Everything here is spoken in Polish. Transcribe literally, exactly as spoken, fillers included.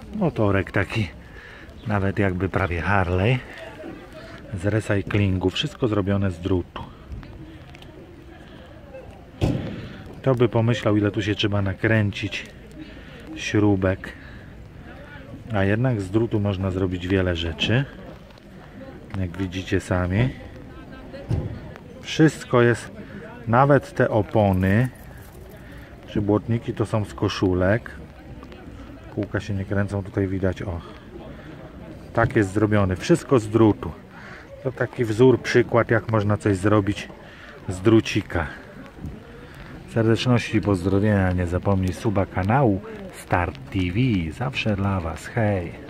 Motorek taki, nawet jakby prawie Harley, z recyklingu, wszystko zrobione z drutu. Kto by pomyślał, ile tu się trzeba nakręcić śrubek, a jednak z drutu można zrobić wiele rzeczy, jak widzicie sami. Wszystko jest, nawet te opony czy błotniki to są z koszulek. Kółka się nie kręcą, tutaj widać, o, tak jest zrobione, wszystko z drutu. To taki wzór, przykład, jak można coś zrobić z drucika. Serdeczności, pozdrowienia, nie zapomnij suba kanału Start T V, zawsze dla Was, hej!